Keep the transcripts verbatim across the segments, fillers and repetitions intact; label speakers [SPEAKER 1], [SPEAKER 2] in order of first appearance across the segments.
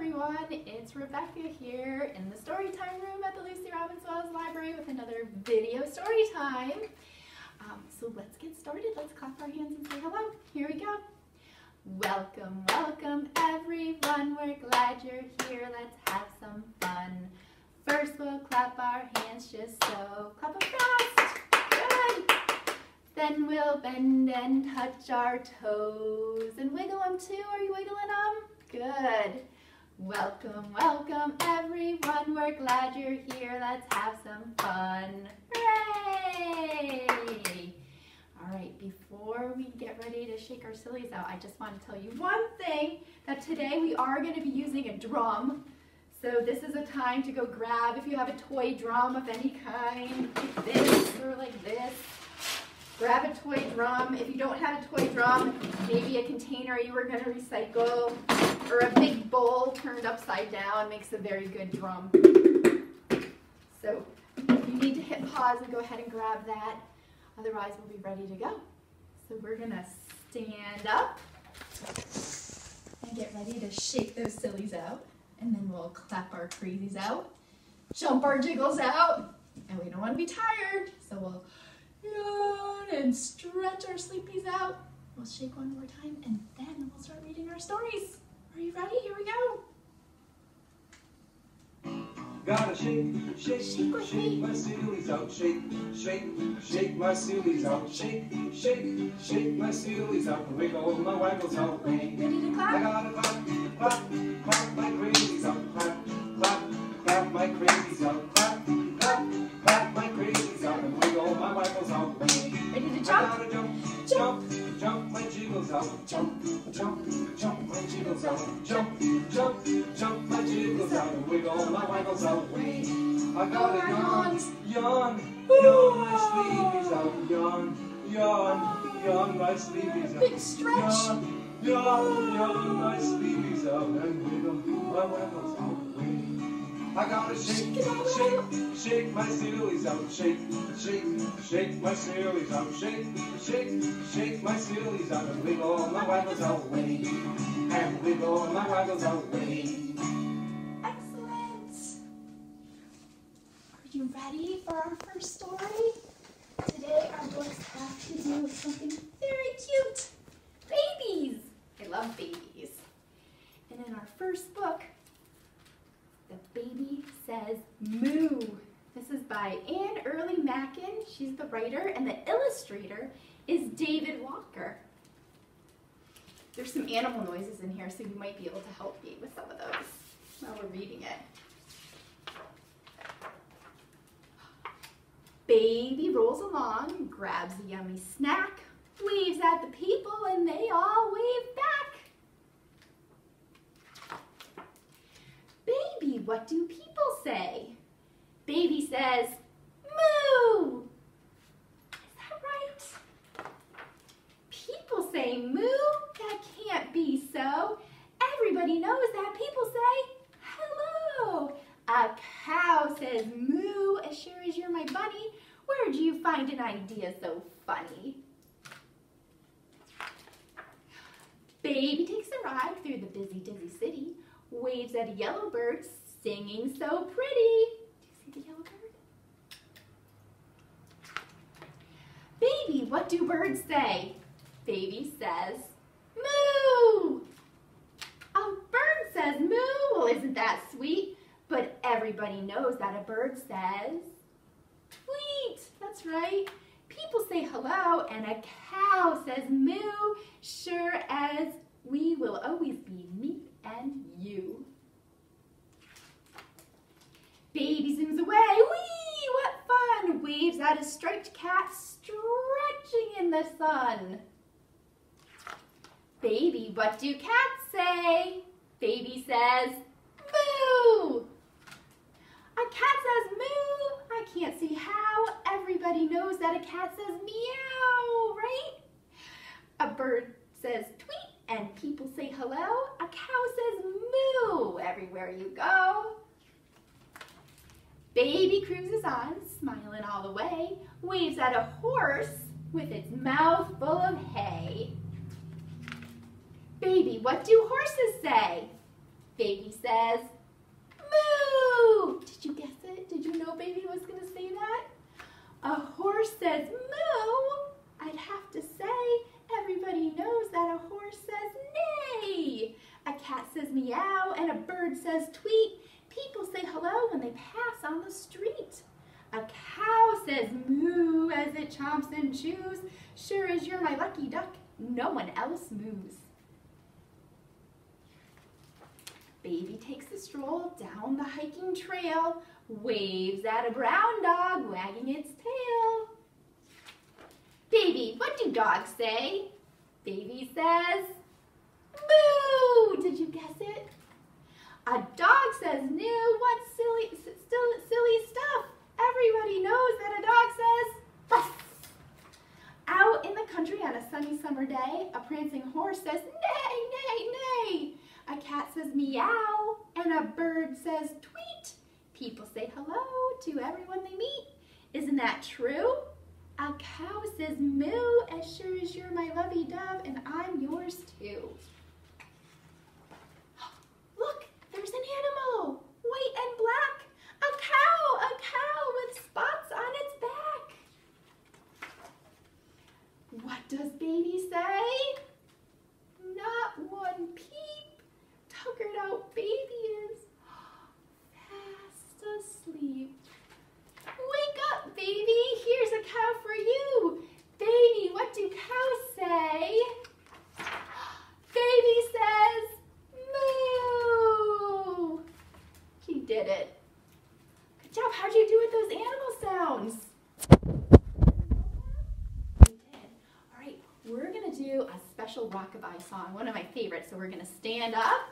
[SPEAKER 1] everyone, it's Rebecca here in the Storytime room at the Lucy Robbins Wells Library with another video story time. Um, so let's get started. Let's clap our hands and say hello. Here we go. Welcome, welcome everyone. We're glad you're here. Let's have some fun. First we'll clap our hands just so. Clap them fast. Good. Then we'll bend and touch our toes and wiggle them too. Are you wiggling them? Good. Welcome, welcome everyone. We're glad you're here. Let's have some fun. Hooray! All right, before we get ready to shake our sillies out, I just want to tell you one thing, that today we are going to be using a drum. So this is a time to go grab, if you have a toy drum of any kind, like this or like this. Grab a toy drum. If you don't have a toy drum, maybe a container you were going to recycle, or a big bowl turned upside down makes a very good drum. So you need to hit pause and go ahead and grab that. Otherwise, we'll be ready to go. So we're going to stand up and get ready to shake those sillies out. And then we'll clap our crazies out, jump our jiggles out, and we don't want to be tired, so we'll yawn and stretch our sleepies out. We'll shake one more time, and then we'll start reading our stories. Are you ready? Here we go.
[SPEAKER 2] Gotta shake, shake, shake, shake my sillies out. Shake, shake, shake my sillies out. Shake, shake, shake my sillies out. Wiggle my waggles out.
[SPEAKER 1] Ready to clap?
[SPEAKER 2] I gotta clap, clap, clap my crazies out. Clap, clap, clap my crazies out. Clap, clap, clap my crazies out. And wiggle my waggles out.
[SPEAKER 1] Ready to
[SPEAKER 2] I
[SPEAKER 1] jump?
[SPEAKER 2] gotta jump, jump, jump my jiggles out. Jump, jump, jump my jiggles out. Jump, jump, jump my jiggles out. And wiggle my waggles out. I gotta yawn, yawn, yawn my sleepies out. Yawn, yawn, yawn my sleepies out.
[SPEAKER 1] Big stretch.
[SPEAKER 2] Yawn, yawn, yawn my sleepies out. And wiggle my waggles out. I gotta shake, shake, shake my sillies out. Shake, shake, shake my sillies out. Shake, shake, shake my sillies out. And wiggle my waggles out. Way, and wiggle my waggles out. Way.
[SPEAKER 1] Excellent. Are you ready for our first story? Today our books have to do with something very cute. Babies. I love babies. And in our first book, the baby says moo. This is by Anne Early Mackin. She's the writer, and the illustrator is David Walker. There's some animal noises in here, so you might be able to help me with some of those while we're reading it. Baby rolls along, grabs a yummy snack, waves at the people, and they all wave back. Baby, what do people say? Baby says, moo. Is that right? People say moo? That can't be so. Everybody knows that people say hello. A cow says moo, as sure as you're my bunny. Where'd you find an idea so funny? Baby takes a ride through the busy, dizzy city, waves at a yellow bird, singing so pretty. Do you see the yellow bird? Baby, what do birds say? Baby says, moo. A bird says moo. Well, isn't that sweet? But everybody knows that a bird says tweet. That's right. People say hello, and a cow says moo, sure as we will always be me and you. Baby zooms away. Whee! What fun! Waves at a striped cat stretching in the sun. Baby, what do cats say? Baby says, moo! A cat says moo. I can't see how. Everybody knows that a cat says meow, right? A bird says tweet, and people say hello. A cow says moo everywhere you go. Baby cruises on, smiling all the way, waves at a horse with its mouth full of hay. Baby, what do horses say? Baby says, moo! Did you guess it? Did you know Baby was going to say that? A horse says moo. I'd have to say, everybody knows that a horse says neigh. A cat says meow and a bird says tweet. People say hello when they pass on the street. A cow says moo as it chomps and chews. Sure as you're my lucky duck, no one else moves. Baby takes a stroll down the hiking trail, waves at a brown dog wagging its tail. Baby, what do dogs say? Baby says, moo! Did you guess it? A dog says new. What silly, still silly stuff? Everybody knows that a dog says, ruff. Out in the country on a sunny summer day, a prancing horse says, neigh, neigh, neigh. A cat says meow, and a bird says tweet. People say hello to everyone they meet. Isn't that true? A cow says moo, as sure as you're my lovey dove, and I'm yours too. Look, there's an animal, white and black. A cow, a cow with spots on its back. What does Baby say? Not one peep. Tuckered out Baby is fast asleep. Wake up, Baby, here's a cow for you. Baby, what do cows say? Baby says, moo. You did it. Good job, how'd you do with those animal sounds? You did. All right, we're gonna do a special rockabye song, one of my favorites, so we're gonna stand up.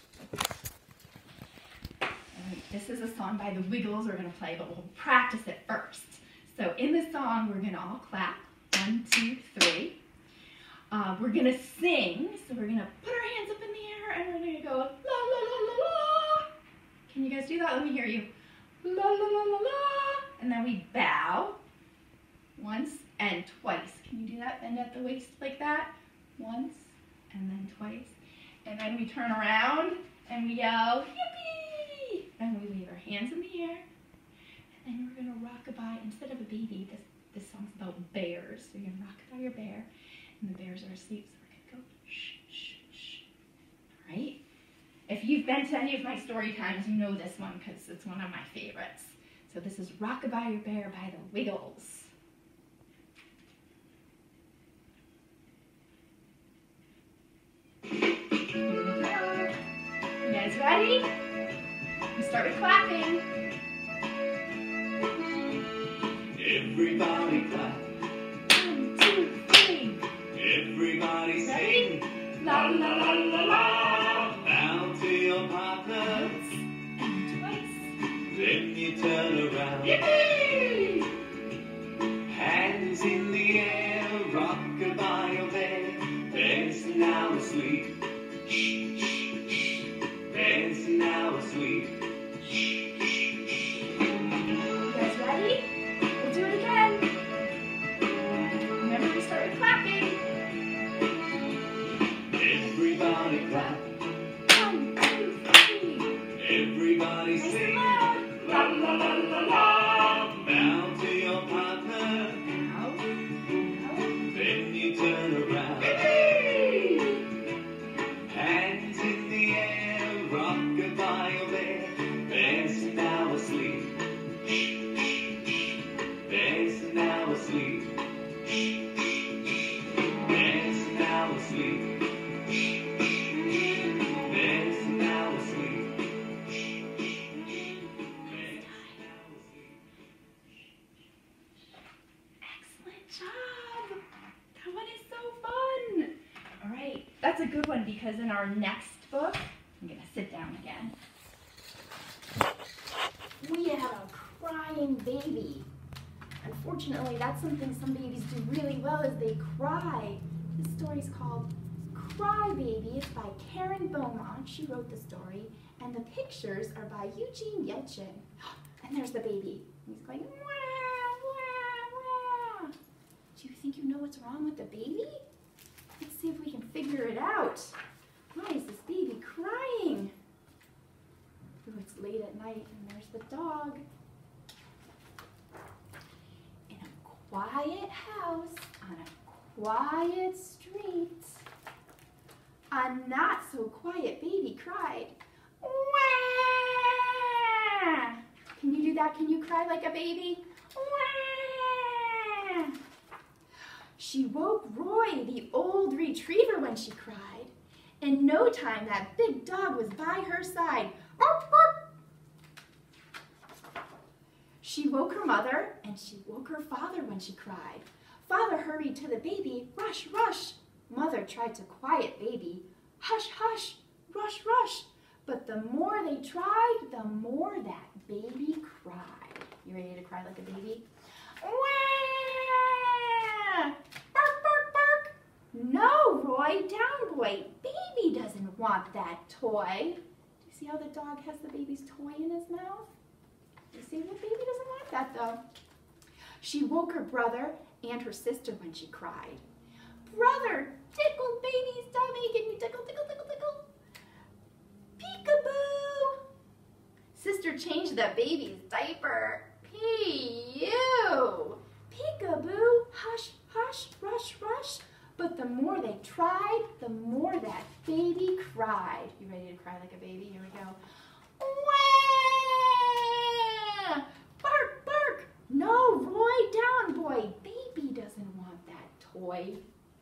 [SPEAKER 1] This is a song by the Wiggles we're going to play, but we'll practice it first. So in the song, we're going to all clap. One, two, three. Uh, we're going to sing. So we're going to put our hands up in the air and we're going to go la la la la la. Can you guys do that? Let me hear you. La la la la la. And then we bow once and twice. Can you do that? Bend at the waist like that. Once and then twice. And then we turn around and we yell, yippee! And we leave our hands in the air. And then we're going to rockabye. Instead of a baby, this, this song's about bears. So you're going to rockabye your bear. And the bears are asleep, so we're going to go shh, shh, shh. All right? If you've been to any of my story times, you know this one because it's one of my favorites. So this is Rockabye Your Bear by the Wiggles. You guys ready? We start with clapping.
[SPEAKER 2] Everybody clap.
[SPEAKER 1] One, two, three.
[SPEAKER 2] Everybody
[SPEAKER 1] Ready?
[SPEAKER 2] sing.
[SPEAKER 1] La la la la la.
[SPEAKER 2] Bow to your partner.
[SPEAKER 1] Once and twice.
[SPEAKER 2] Then you turn around.
[SPEAKER 1] Yippee!
[SPEAKER 2] Hands in the air, rockabye your bear. Dancing now asleep. Shh, shh, shh. Dancing now asleep. Shh, shh, shh.
[SPEAKER 1] You guys ready? We'll do it again. Remember, we start with clapping.
[SPEAKER 2] Everybody clap.
[SPEAKER 1] One, two, three.
[SPEAKER 2] Everybody
[SPEAKER 1] Nice and
[SPEAKER 2] sing.
[SPEAKER 1] loud. La la la la la.
[SPEAKER 2] Bow to your partner.
[SPEAKER 1] Now, now.
[SPEAKER 2] Then you turn around.
[SPEAKER 1] Yippee!
[SPEAKER 2] Hands in the air, rockabye your bear. Dancing now asleep. Shh, shh, shh. Dancing now asleep. Shh, shh, shh. Dancing now asleep. Shh, shh, shh. Dancing now asleep. Shh, shh, shh. Dancing now asleep.
[SPEAKER 1] Excellent job. That one is so fun. All right, that's a good one because in our next book, I'm gonna sit down again. We have a crying baby. Unfortunately, that's something some babies do really well is they cry. This story is called Cry Baby. It's by Karen Beaumont. She wrote the story. And the pictures are by Eugene Yelchin. And there's the baby. He's going, wah, wah, wah. Do you think you know what's wrong with the baby? Let's see if we can figure it out. Why is this baby crying? dog. In a quiet house on a quiet street, a not so quiet baby cried, "Wah!" Can you do that? Can you cry like a baby? Wah! She woke Roy, the old retriever, when she cried. In no time, that big dog was by her side. Bark, bark. She woke her mother, and she woke her father when she cried. Father hurried to the baby. Rush, rush. Mother tried to quiet baby. Hush, hush. Rush, rush. But the more they tried, the more that baby cried. You ready to cry like a baby? Wah! Bark, bark, bark. No, Roy, down boy. Baby doesn't want that toy. Do you see how the dog has the baby's toy in his mouth? You see, the baby doesn't want that though. She woke her brother and her sister when she cried. Brother, tickle baby's tummy. Can you tickle, tickle, tickle, tickle? Peekaboo. Sister changed the baby's diaper. Pee-you. Peekaboo. Hush, hush, rush, rush. But the more they tried, the more that baby cried. You ready to cry like a baby? Here we go. Wah! Bark, bark. No, Roy, down boy. Baby doesn't want that toy.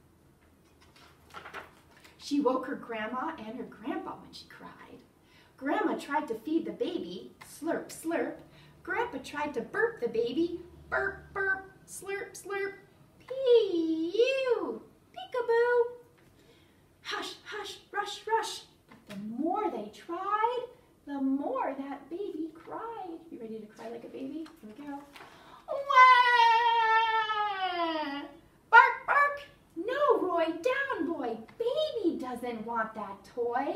[SPEAKER 1] She woke her grandma and her grandpa when she cried. Grandma tried to feed the baby. Slurp, slurp. Grandpa tried to burp the baby. Burp, burp. Slurp, slurp. Pee-you. Peekaboo. Hush, hush, rush, rush. But the more they tried, the more that baby cried. You ready to cry like a baby? Here we go. Wah! Bark, bark. No, Roy, down boy. Baby doesn't want that toy.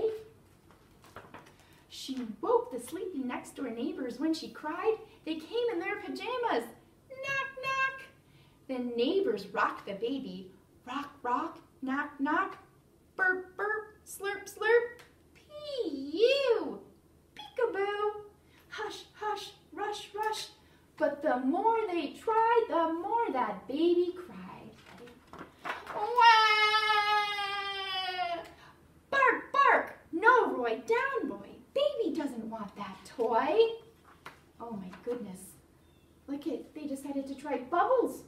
[SPEAKER 1] She woke the sleepy next door neighbors when she cried. They came in their pajamas. Knock, knock. The neighbors rocked the baby. Rock, rock, knock, knock. Burp, burp, slurp, slurp. Pee-you. Peekaboo. Hush, hush, rush, rush. But the more they tried, the more that baby cried. Wah! Bark, bark. No, Roy, down boy. Baby doesn't want that toy. Oh my goodness. Look it, they decided to try Bubbles.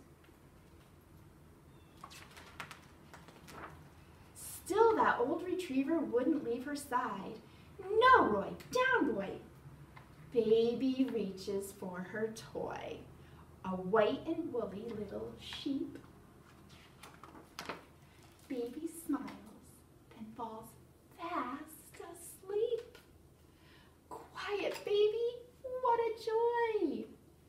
[SPEAKER 1] Still, that old retriever wouldn't leave her side. No, Roy, down boy. Baby reaches for her toy. A white and woolly little sheep. Baby smiles, then falls fast asleep. Quiet, baby, what a joy.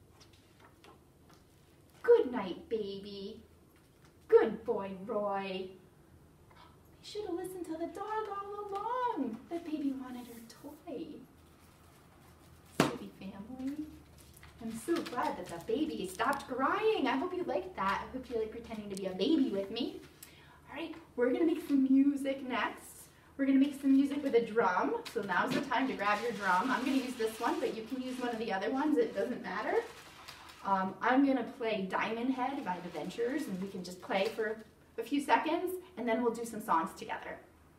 [SPEAKER 1] Good night, baby. Good boy, Roy. They should have listened to the dog all along. The baby wanted her toy. Silly family. I'm so glad that the baby stopped crying. I hope you liked that. I hope you like pretending to be a baby with me. All right, we're gonna make some music next. We're gonna make some music with a drum. So now's the time to grab your drum. I'm gonna use this one, but you can use one of the other ones. It doesn't matter. Um, I'm gonna play Diamond Head by The Ventures, and we can just play for a few seconds, and then we'll do some songs together.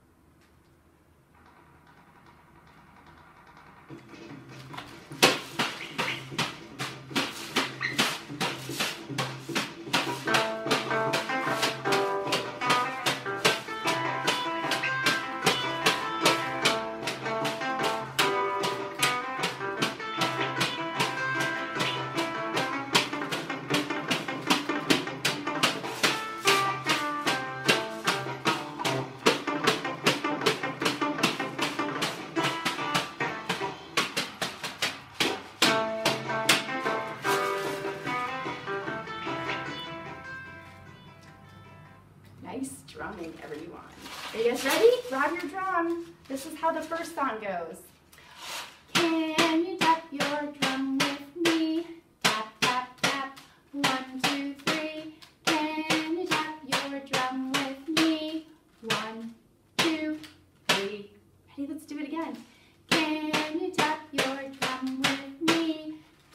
[SPEAKER 1] Nice drumming, everyone. Are you guys ready? Grab your drum. This is how the first song goes. Can you tap your drum with me? Tap, tap, tap. One, two, three. Can you tap your drum with me? One, two, three. Ready? Let's do it again. Can you tap your drum with me?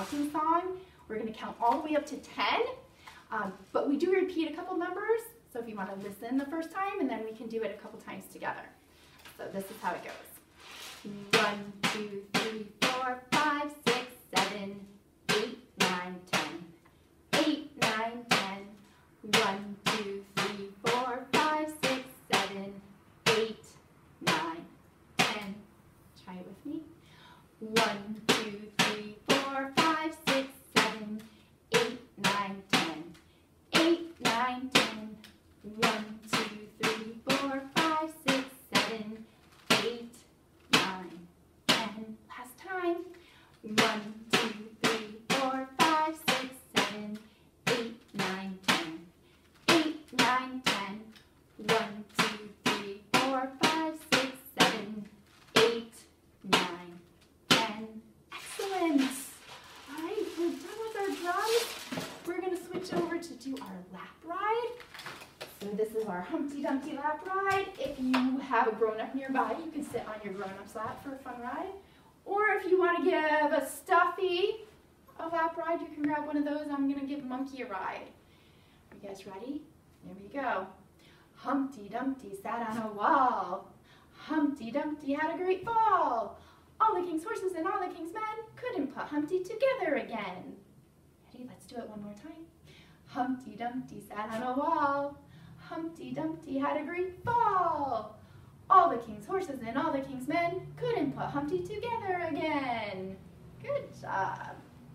[SPEAKER 1] counting song. We're going to count all the way up to ten, um, but we do repeat a couple numbers, so if you want to listen the first time, and then we can do it a couple times together. So this is how it goes. One, two, three, four, five, six, seven, eight, nine, ten. Eight, nine, ten. One, two, three, four, five, six, seven, eight, nine, ten. Try it with me. One, two, three, four, five, six, seven, eight, nine, ten. Eight, nine, ten. One, two, three, four, five, six, seven, eight, nine, ten. Last time. One, two, three, four, five, six, seven, eight, nine, ten. Eight, nine, ten. One, two, three, four, five, six, seven, eight, nine, ten. Excellent. All right, we're done with our drums. We're going to switch over to do our lap ride. So this is our Humpty Dumpty lap ride. If you have a grown-up nearby, you can sit on your grown-up's lap for a fun ride. Or if you want to give a stuffy a lap ride, you can grab one of those. I'm going to give Monkey a ride. Are you guys ready? Here we go. Humpty Dumpty sat on a wall. Humpty Dumpty had a great fall. All the king's horses and all the king's men couldn't put Humpty together again. Ready? Let's do it one more time. Humpty Dumpty sat on a wall. Humpty Dumpty had a great fall. All the king's horses and all the king's men couldn't put Humpty together again. Good job.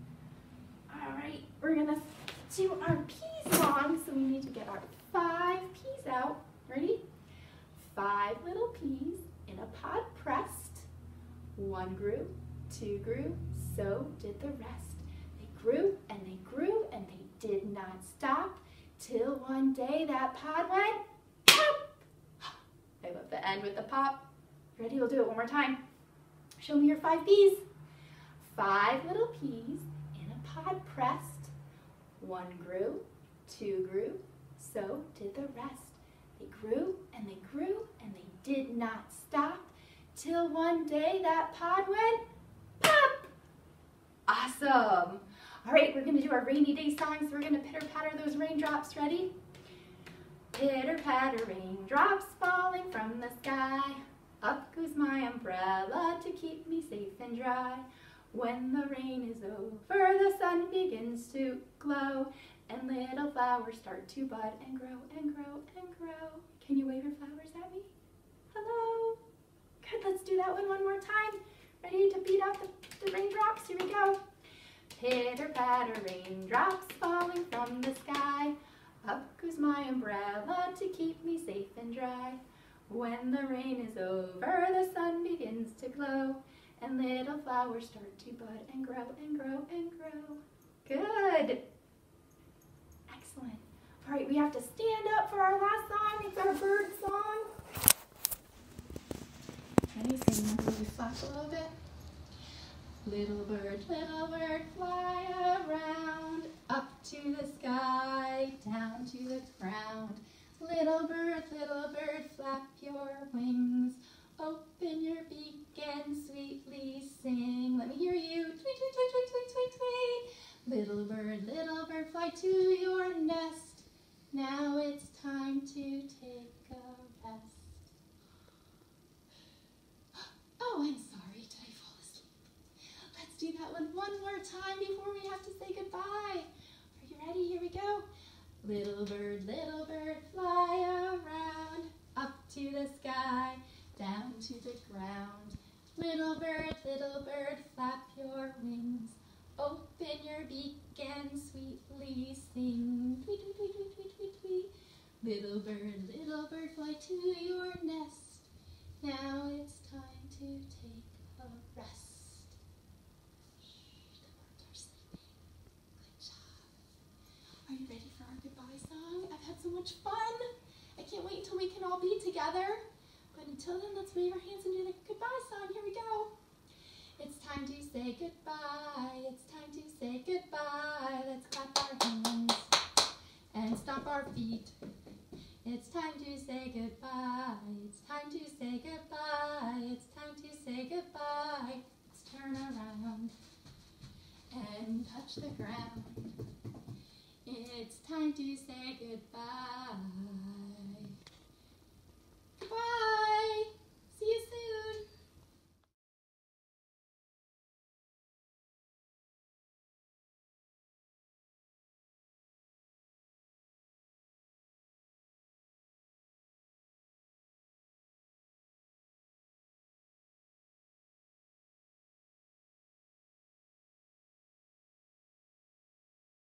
[SPEAKER 1] All right, we're gonna do our pea song, so we need to get our five peas out. Ready? Five little peas in a pod pressed. One grew, two grew, so did the rest. They grew and they grew and they did not stop till one day that pod went pop. I love the end with the pop. Ready? We'll do it one more time. Show me your five peas. Five little peas in a pod pressed. One grew, two grew, so did the rest. They grew and they grew and they did not stop till one day that pod went pop. Awesome. All right, we're gonna do our rainy day song, so we're gonna pitter patter those raindrops. Ready? Pitter patter raindrops falling from the sky. Up goes my umbrella to keep me safe and dry. When the rain is over, the sun begins to glow, and little flowers start to bud and grow and grow and grow. Can you wave your flowers at me? Hello. Good, let's do that one one more time. Ready to beat out the, the raindrops? Here we go. Pitter patter raindrops falling from the sky. Up goes my umbrella to keep me safe and dry. When the rain is over, the sun begins to glow, and little flowers start to bud and grow and grow and grow. Good. Excellent. All right, we have to stand up for our last song. It's our bird song. Ready? So you want to flap a little bit? Little bird, little bird, fly around, up to the sky, down to the ground. Little bird, little bird, flap your wings, open your beak and sweetly sing. Let me hear you. Tweet, tweet, tweet, tweet, tweet, tweet, tweet. Little bird, little bird, fly to your nest. Now it's time to take a rest. Oh, I'm sorry. Did I fall asleep? Let's do that one one more time before we have to say goodbye. Are you ready? Here we go. Little bird, little bird, fly around, up to the sky, down to the ground. Little bird, little bird, flap your wings, open your beak and sweetly sing. Tweet, tweet, tweet, tweet, tweet, tweet, tweet. Little bird, little bird, fly to your nest. Now it's time to take a rest. Shh, the birds are sleeping. Good job. Are you ready for our goodbye song? I've had so much fun. I can't wait until we can all be together. But until then, let's wave our hands and do the goodbye song. Here we go. It's time to say goodbye. It's time to say goodbye. Let's clap our hands and stomp our feet. It's time to say goodbye. It's time to say goodbye. It's time to say goodbye. Let's turn around can touch the ground. It's time to say goodbye.